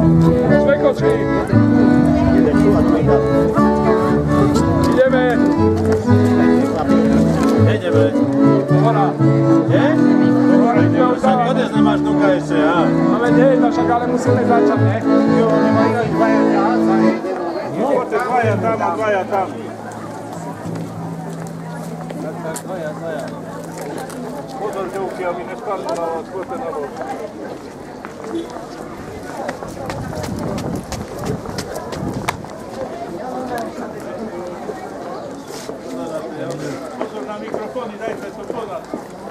Švejkočky. Ideme. Nejdeme. Hora. Je? Hora, ide o Sa konec nemáš nuka ešte, ja? Ale nie, však ale musíme začať, ne? Jo, nemajú dať dvaja ťahať za jeden. No, dvaja tam a dvaja tam. Dvaja. Pozor, devky, aby nespadnú na vás, poďte na vás. Pozor na mikrofóny, dajte to pozor.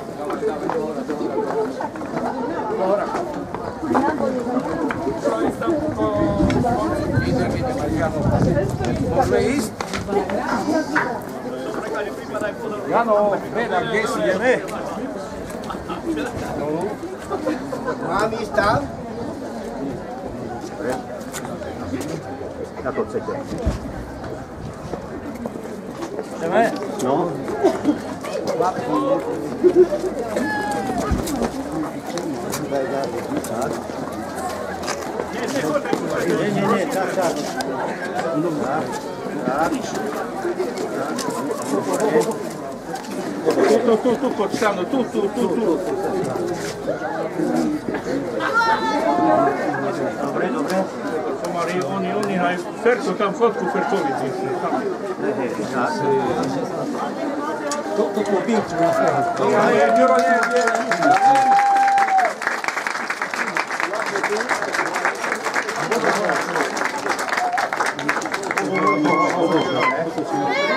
Môžeme ísť? Jano, Beda, kde si ideme? Mám ísť tam? Ako chcete. Ideme? No. Nie, tak. Tu, pod ścianą, tu. Dobre. Oni hrajú Ferco, tam fotku Fercovi. To popíču na sveho. Nie.